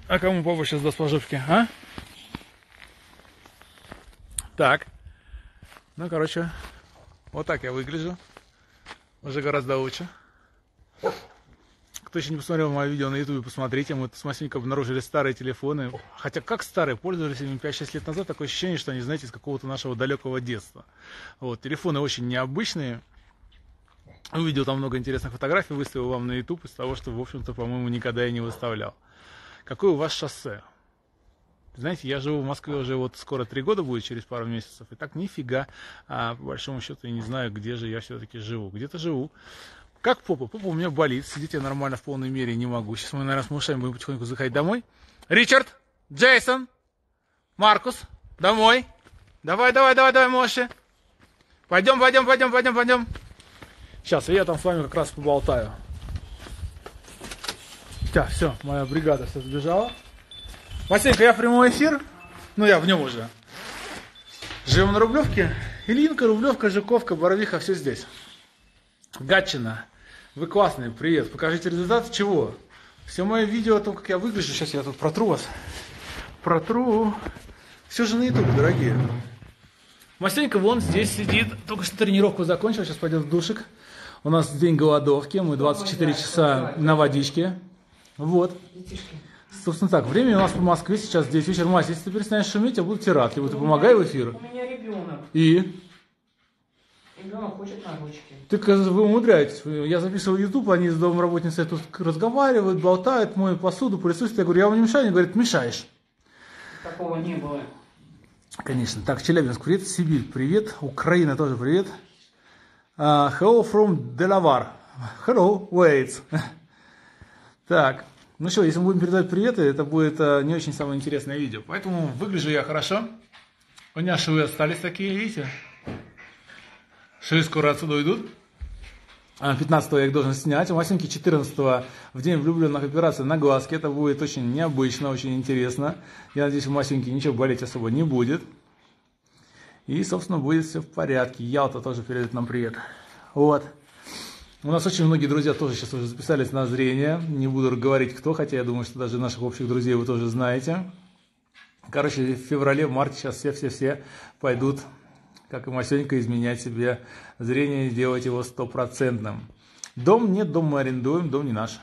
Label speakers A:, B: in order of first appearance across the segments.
A: А кому папа сейчас даст поживки, а? Так. Ну, короче, вот так я выгляжу. Уже гораздо лучше. Кто еще не посмотрел мое видео на ютубе, посмотрите. Мы с Масенькой обнаружили старые телефоны. Хотя как старые, пользовались ими 5-6 лет назад. Такое ощущение, что они, знаете, из какого-то нашего далекого детства. Вот, телефоны очень необычные. Увидел там много интересных фотографий, выставил вам на YouTube из того, что, в общем-то, по-моему, никогда я не выставлял. Какое у вас шоссе? Знаете, я живу в Москве уже вот скоро 3 года будет, через пару месяцев. И так нифига, по большому счету, я не знаю, где же я все-таки живу. Где-то живу. Как попа? Попа у меня болит. Сидеть я нормально в полной мере не могу. Сейчас мы, наверное, с малышами будем потихоньку заходить домой. Ричард, Джейсон, Маркус, домой. Давай, Моши. Пойдем. Сейчас, я там с вами как раз поболтаю. Так, все, моя бригада все сбежала. Масенька, я в прямой эфир. Ну, я в нем уже. Живем на Рублевке. Ильинка, Рублевка, Жуковка, Боровиха, все здесь. Гатчина. Вы классные, привет. Покажите результаты чего? Все мое видео о том, как я выгляжу. Сейчас я тут протру вас. Протру. Все же на ютубе, дорогие. Масенька вон здесь сидит. Только что тренировку закончил. Сейчас пойдет в душик. У нас день голодовки. Мы 24 часа на водичке. Вот. Собственно так, время у нас по Москве сейчас 9 вечера. Мася, если ты перестанешь шуметь, я буду тебе рад. Либо ты помогай в эфир.
B: У меня ребенок.
A: И?
B: Ребенок хочет на ручки.
A: Так вы умудряетесь. Я записывал YouTube, они с домработницей тут разговаривают, болтают, моют посуду, пылесосят. Я говорю, я вам не мешаю? Они говорят, мешаешь.
B: Такого не было.
A: Конечно. Так, Челябинск, привет. Сибирь, привет. Украина тоже привет. Hello from Delaware. Hello, wait. Так, ну что, если мы будем передавать приветы, это будет не очень самое интересное видео. Поэтому выгляжу я хорошо. У меня швы остались такие, видите? Швы скоро отсюда уйдут. 15-го я их должен снять. У Масеньки 14-го в день влюбленных операций на глазке. Это будет очень необычно, очень интересно. Я надеюсь, у Масеньки ничего болеть особо не будет. И, собственно, будет все в порядке. Ялта тоже передает нам привет. Вот. У нас очень многие друзья тоже сейчас уже записались на зрение. Не буду говорить кто, хотя я думаю, что даже наших общих друзей вы тоже знаете. Короче, в феврале, в марте сейчас все пойдут, как и Масенька, изменять себе зрение и делать его 100%. Дом нет, дом мы арендуем, дом не наш.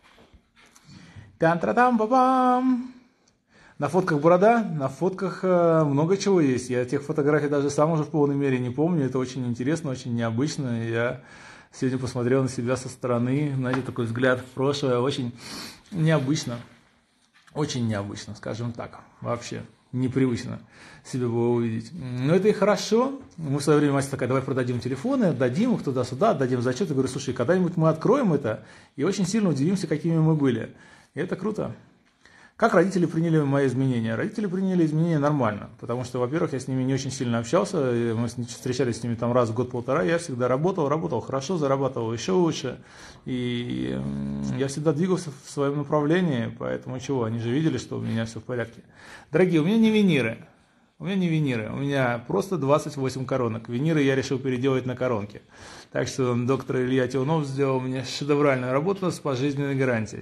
A: Тан-тра-там-ба-бам! На фотках борода, на фотках много чего есть. Я тех фотографий даже сам уже в полной мере не помню. Это очень интересно, очень необычно. Я сегодня посмотрел на себя со стороны, знаете, такой взгляд в прошлое. Очень необычно, скажем так. Вообще непривычно себе было увидеть. Но это и хорошо. Мы в свое время, мать такая, давай продадим телефоны, отдадим их туда-сюда, отдадим зачет. Я говорю, слушай, когда-нибудь мы откроем это и очень сильно удивимся, какими мы были. И это круто. Как родители приняли мои изменения? Родители приняли изменения нормально, потому что, во-первых, я с ними не очень сильно общался, мы встречались с ними там раз в год-полтора, я всегда работал хорошо, зарабатывал еще лучше, и я всегда двигался в своем направлении, поэтому чего, они же видели, что у меня все в порядке. Дорогие, у меня не виниры, у меня просто 28 коронок, виниры я решил переделать на коронки, так что доктор Илья Тионов сделал мне шедевральную работу с пожизненной гарантией.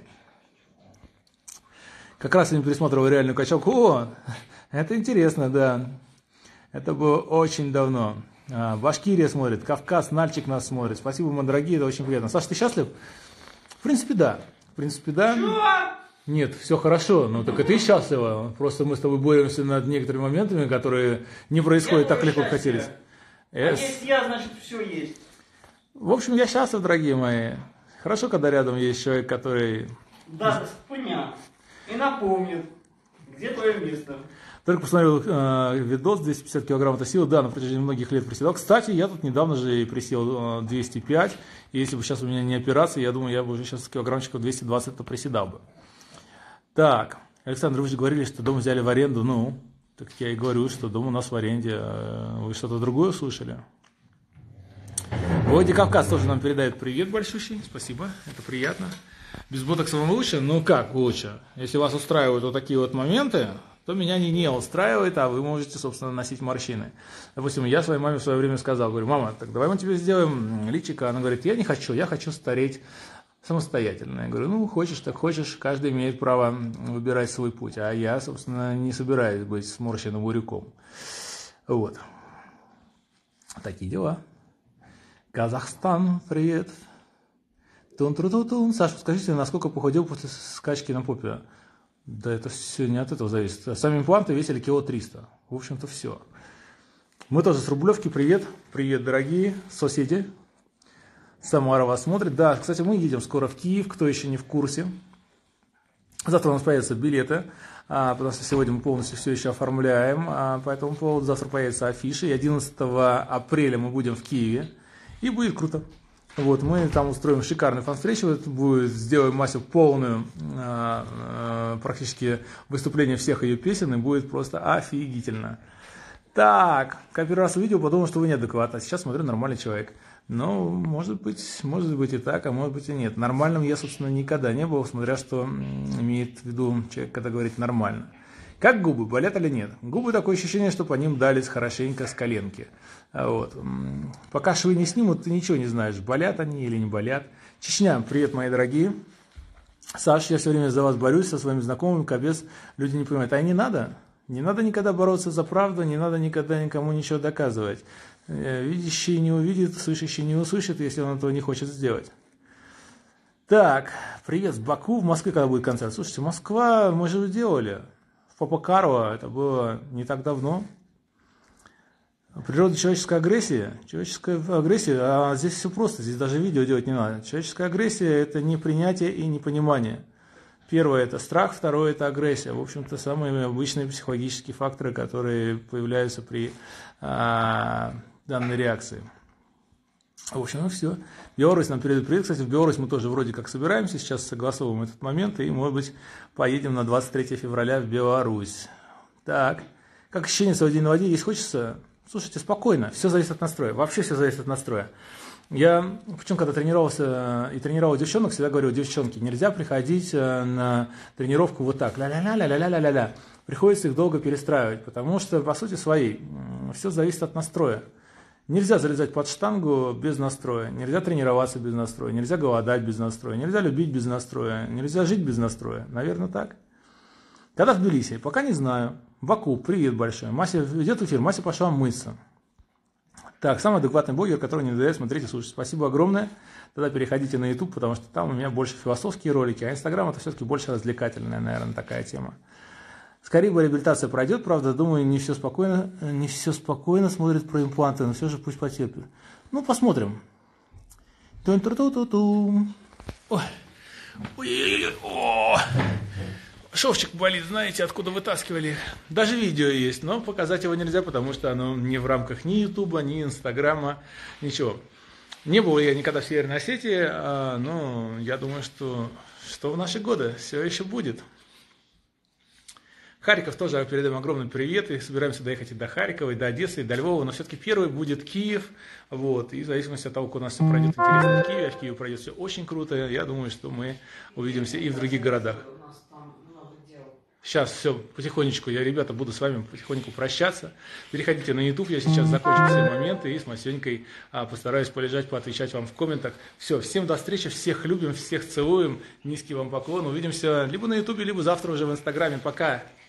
A: Как раз я пересматривал реальную качалку. О, это интересно, да. Это было очень давно. Башкирия смотрит, Кавказ, Нальчик нас смотрит. Спасибо, мои дорогие, это очень приятно. Саша, ты счастлив? В принципе, да.
B: Что?
A: Нет, все хорошо, ну так и ты счастлива. Просто мы с тобой боремся над некоторыми моментами, которые не происходят так легко, как хотелось.
B: А если я, значит, все есть.
A: В общем, я счастлив, дорогие мои. Хорошо, когда рядом есть человек, который...
B: Даст понятно. И напомнит, где твое место.
A: Только посмотрел видос, 250 килограмм это сила, да, на протяжении многих лет приседал. Кстати, я тут недавно же и присел 205, и если бы сейчас у меня не операция, я думаю, я бы уже сейчас килограммчиков 220-то приседал бы. Так, Александр, вы же говорили, что дом взяли в аренду, ну, так я и говорю, что дом у нас в аренде. Вы что-то другое услышали? Владикавказ тоже нам передает привет большущий, спасибо, это приятно. Без ботокса вам лучше? Ну как лучше? Если вас устраивают вот такие вот моменты, то меня не устраивает, а вы можете, собственно, носить морщины. Допустим, я своей маме в свое время сказал, говорю, мама, так давай мы тебе сделаем личико. Она говорит, я не хочу, я хочу стареть самостоятельно. Я говорю, ну, хочешь, так хочешь, каждый имеет право выбирать свой путь. А я, собственно, не собираюсь быть сморщенным буряком. Вот. Такие дела. Казахстан, привет. Тун-тру-ту-тун. Саша, скажите, насколько похудел после скачки на попе? Да это все не от этого зависит. Сами импланты весили кило 300. В общем-то, все. Мы тоже с Рублевки. Привет. Привет, дорогие соседи. Самара вас смотрит. Да, кстати, мы едем скоро в Киев, кто еще не в курсе. Завтра у нас появятся билеты, потому что сегодня мы полностью все еще оформляем. По этому поводу завтра появятся афиши. И 11 апреля мы будем в Киеве. И будет круто. Вот, мы там устроим шикарную фан-встречу. Сделаем Масю полную, практически выступление всех ее песен. И будет просто офигительно. Так, как первый раз увидел, подумал, что вы неадекватны. А сейчас смотрю, нормальный человек. Ну, может быть и так, а может быть и нет. Нормальным я, собственно, никогда не был, смотря что имеет в виду человек, когда говорит нормально. Как губы, болят или нет? Губы такое ощущение, что по ним дались хорошенько с коленки. Вот. Пока швы не снимут, ты ничего не знаешь, болят они или не болят. Чечня, привет, мои дорогие. Саш, я все время за вас борюсь со своими знакомыми, капец, люди не понимают. А не надо? Не надо никогда бороться за правду, не надо никогда никому ничего доказывать. Видящий не увидит, слышащий не услышит, если он этого не хочет сделать. Так, привет с Баку. В Москве когда будет концерт? Слушайте, Москва, мы же делали. В Папакарово, это было не так давно. Природа человеческой агрессии. Человеческая агрессия, а здесь все просто, здесь даже видео делать не надо. Человеческая агрессия – это непринятие и непонимание. Первое – это страх, второе – это агрессия. В общем-то, самые обычные психологические факторы, которые появляются при данной реакции. В общем, ну все. Беларусь нам передает привет. Кстати, в Беларусь мы тоже вроде как собираемся. Сейчас согласовываем этот момент. И, может быть, поедем на 23 февраля в Беларусь. Так. Как ощущение свой день на воде? Есть хочется? Слушайте, спокойно. Все зависит от настроя. Вообще все зависит от настроя. Я, причем, когда тренировался и тренировал девчонок, всегда говорил: девчонки, нельзя приходить на тренировку вот так, ля-ля-ля-ля-ля-ля-ля-ля. Приходится их долго перестраивать, потому что, по сути своей, все зависит от настроя. Нельзя залезать под штангу без настроя, нельзя тренироваться без настроя, нельзя голодать без настроя, нельзя любить без настроя, нельзя жить без настроя. Наверное, так. Когда в Тбилиси? Пока не знаю. Баку, привет большой. Мася ведет эфир, Мася пошла мыться. Так, самый адекватный блогер, который не надоедает смотреть и слушать. Спасибо огромное. Тогда переходите на YouTube, потому что там у меня больше философские ролики, а Instagram это все-таки больше развлекательная, наверное, такая тема. Скорее бы реабилитация пройдет, правда, думаю, не все спокойно смотрят про импланты, но все же пусть потерпит. Ну, посмотрим. Ой. Ой. Шовчик болит, знаете, откуда вытаскивали. Даже видео есть, но показать его нельзя, потому что оно не в рамках ни Ютуба, ни Инстаграма, ничего. Не был я никогда в Северной Осетии, но я думаю, что в наши годы все еще будет. Харьков тоже передаем огромный привет, и собираемся доехать и до Харькова, и до Одессы, и до Львова, но все-таки первый будет Киев, вот, и в зависимости от того, как у нас все пройдет интересно в Киеве, а в Киеве пройдет все очень круто, я думаю, что мы увидимся и в других городах. Сейчас все, потихонечку, я, ребята, буду с вами потихоньку прощаться. Переходите на YouTube, я сейчас закончу все моменты и с Масенькой постараюсь полежать, поотвечать вам в комментах. Все, всем до встречи, всех любим, всех целуем, низкий вам поклон. Увидимся либо на YouTube, либо завтра уже в Инстаграме. Пока!